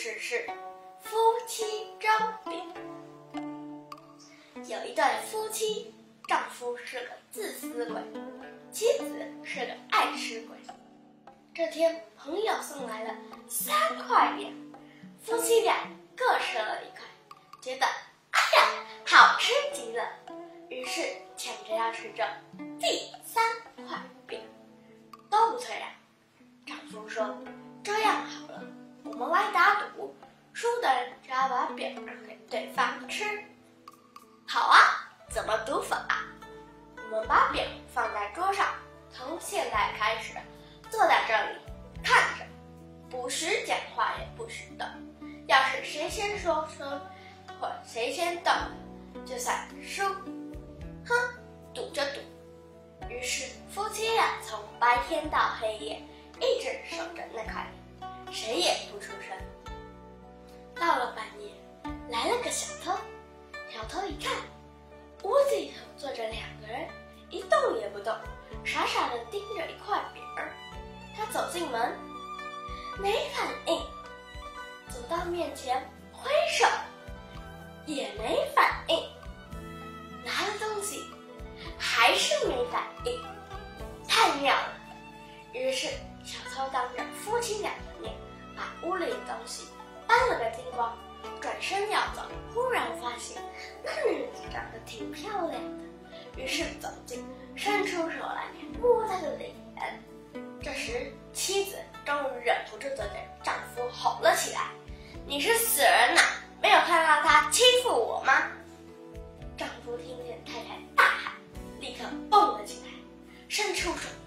事是夫妻粥饼。有一对夫妻，丈夫是个自私鬼，妻子是个爱吃鬼。这天，朋友送来了3块饼，夫妻俩各吃了1块，觉得哎呀，好吃极了，于是抢着要吃这第3块饼，都不退让。丈夫说：“这样好了，我们来打赌，输的人只要把饼给对方吃。”好啊，怎么赌法？我们把饼放在桌上，从现在开始，坐在这里看着，不许讲话，也不许动。要是谁先说或谁先动，就算输。哼，赌就赌。于是夫妻俩从白天到黑夜，一直守着那块饼，谁也不出声。到了半夜，来了个小偷。小偷一看，屋子里头坐着2个人，一动也不动，傻傻地盯着一块饼儿。他走进门，没反应；走到面前挥手，也没反应；拿了东西，还是没反应。太妙了！于是小偷当着夫妻俩的面，把屋里的东西搬了个精光，转身要走，忽然发现那女子长得挺漂亮的，于是走近，伸出手来摸她的脸。这时妻子终于忍不住地对丈夫吼了起来：“你是死人呐，没有看到他欺负我吗？”丈夫听见太太大喊，立刻蹦了起来，伸出手